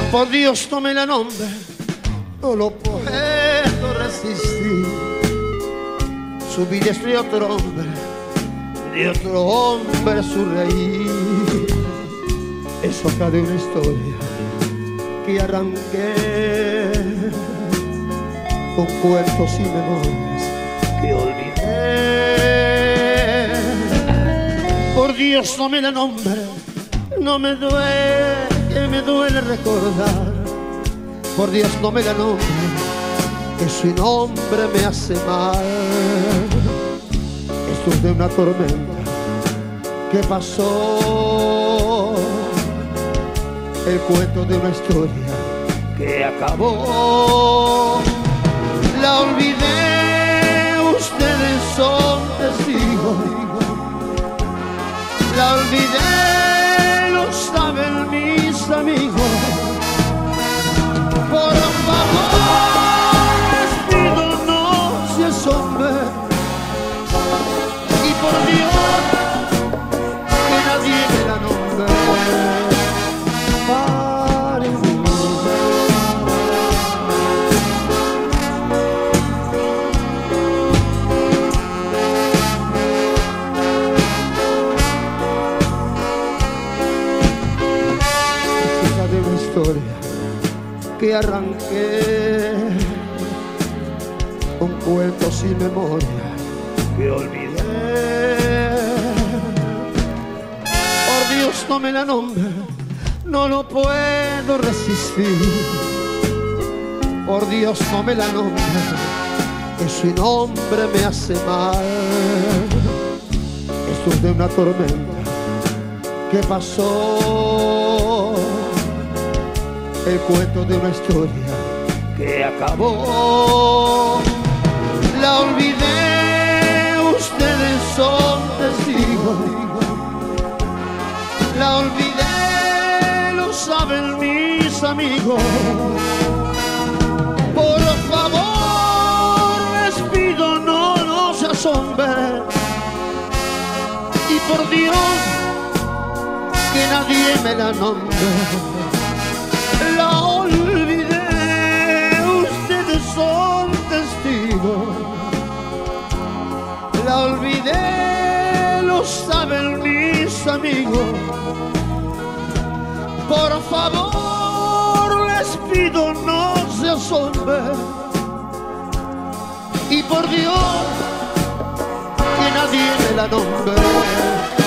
Por Dios no me la nombre, no lo puedo resistir. Su vida es de otro hombre su reír. Es hoja de una historia que arranqué con cuentos y memorias que olvidé. Por Dios no me la nombre, no me duele recordar. Por Dios no me la nombre, que su nombre me hace mal. Esto es de una tormenta que pasó, el cuento de una historia que acabó. La olvidé, ustedes son testigos. La olvidé, lo saben mis amigos. Por favor, les pido no se asombren. Y por Dios, que nadie me la nombre. Que arranqué con cuentos y memoria que olvidé. Por Dios no me la nombre, no lo puedo resistir. Por Dios no me la nombre, que su nombre me hace mal. Esto es de una tormenta que pasó, el cuento de una historia que acabó. La olvidé, ustedes son testigos. La olvidé, lo saben mis amigos. Por favor, les pido no se asombren. Y por Dios, que nadie me la nombre. La olvidé, ustedes son testigos. La olvidé, lo saben mis amigos. Por favor, les pido no se asombren. Y por Dios, que nadie me la nombre.